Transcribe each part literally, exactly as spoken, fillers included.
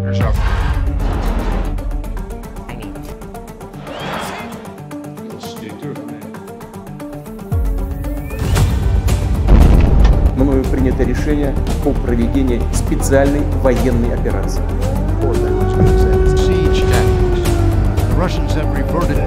geschafft. Мною принято решение о проведении специальной военной операции. Siege tactics. The Russians have reverted.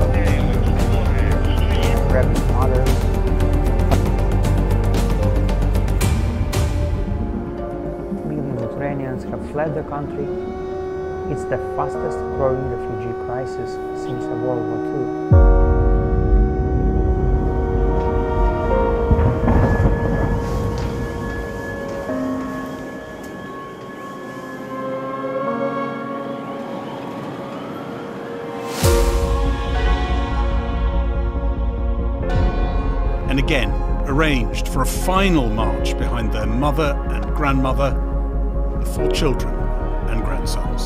Millions of Ukrainians have fled the country. It's the fastest growing refugee crisis since World War Two. And again arranged for a final march behind their mother and grandmother, the four children and grandsons.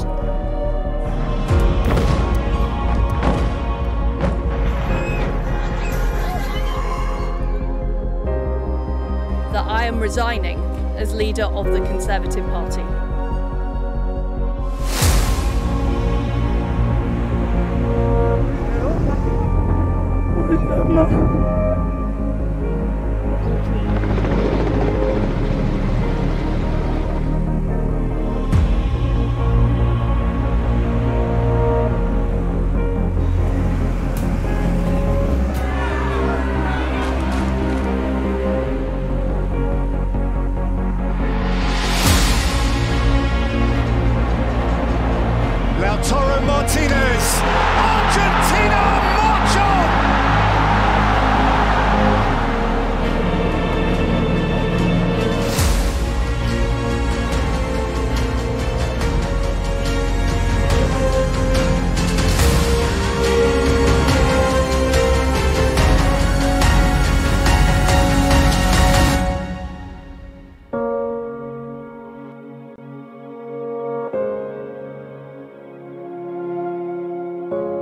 That I am resigning as leader of the Conservative Party. Lautaro Martinez, Argentina march on! Thank you.